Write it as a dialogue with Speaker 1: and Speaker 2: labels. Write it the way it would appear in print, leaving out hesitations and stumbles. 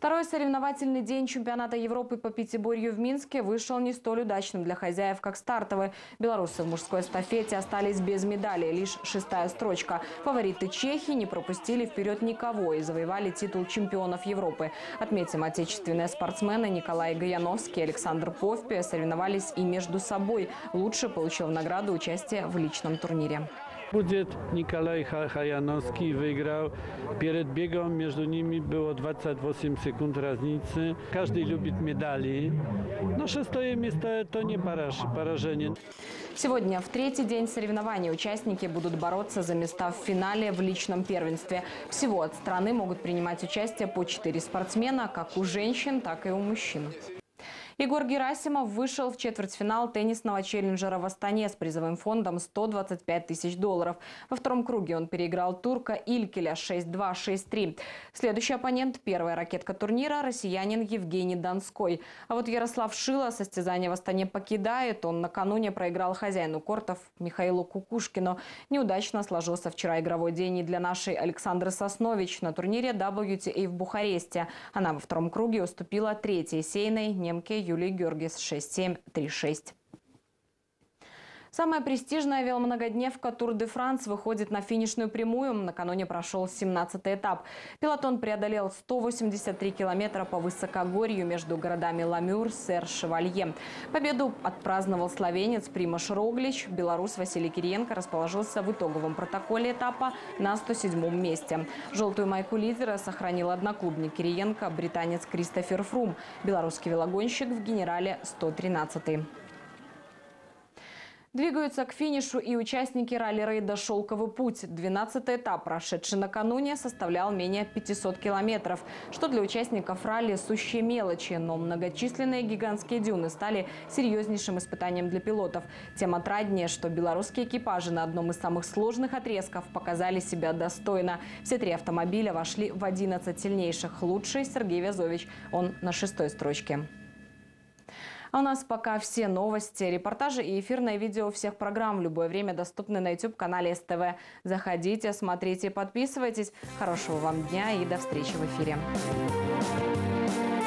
Speaker 1: Второй соревновательный день чемпионата Европы по пятиборью в Минске вышел не столь удачным для хозяев, как стартовый. Белорусы в мужской эстафете остались без медалей, лишь 6-я строчка. Фавориты Чехии не пропустили вперед никого и завоевали титул чемпионов Европы. Отметим, отечественные спортсмены Николай Гаяновский и Александр Повпе соревновались и между собой. Лучший получил награду участия в личном турнире.
Speaker 2: Будет Николай Гаяновский выиграл. Перед бегом между ними было 28 секунд разницы. Каждый любит медали. Но 6-е место – это не поражение.
Speaker 1: Сегодня, в третий день соревнований, участники будут бороться за места в финале в личном первенстве. Всего от страны могут принимать участие по 4 спортсмена, как у женщин, так и у мужчин. Егор Герасимов вышел в четвертьфинал теннисного челленджера в Астане с призовым фондом $125 тысяч. Во втором круге он переиграл турка Илькеля 6-2, 6-3. Следующий оппонент – первая ракетка турнира – россиянин Евгений Донской. А вот Ярослав Шило состязание в Астане покидает. Он накануне проиграл хозяину кортов Михаилу Кукушкину. Неудачно сложился вчера игровой день и для нашей Александры Соснович на турнире WTA в Бухаресте. Она во втором круге уступила третьей сейной немке Юлии Георгиес 6-7, 3-6. Самая престижная веломногодневка Тур-де-Франс выходит на финишную прямую. Накануне прошел 17-й этап. Пелотон преодолел 183 километра по высокогорью между городами Ламюр, Сер-Шевалье. Победу отпраздновал словенец Примаш Роглич. Белорус Василий Кириенко расположился в итоговом протоколе этапа на 107-м месте. Желтую майку лидера сохранил одноклубник Кириенко, британец Кристофер Фрум. Белорусский велогонщик в генерале 113-й. Двигаются к финишу и участники ралли-рейда «Шелковый путь». 12-й этап, прошедший накануне, составлял менее 500 километров, что для участников ралли сущие мелочи. Но многочисленные гигантские дюны стали серьезнейшим испытанием для пилотов. Тем отраднее, что белорусские экипажи на одном из самых сложных отрезков показали себя достойно. Все 3 автомобиля вошли в 11 сильнейших. Лучший Сергей Вязович, он на 6-й строчке. А у нас пока все новости, репортажи и эфирное видео всех программ в любое время доступны на YouTube-канале СТВ. Заходите, смотрите, подписывайтесь. Хорошего вам дня и до встречи в эфире.